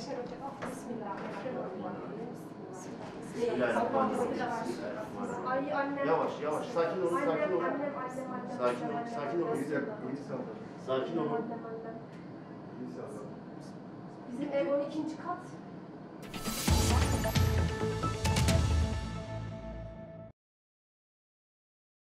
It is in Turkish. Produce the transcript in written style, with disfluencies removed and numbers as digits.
Beşer hocam. Bismillahirrahmanirrahim. Bismillahirrahmanirrahim. Ay annem. Yavaş yavaş. Sakin olun, sakin olun. Annem. Sakin olun, sakin olun. Sakin olun. Annem. Bizim ev 12. kat.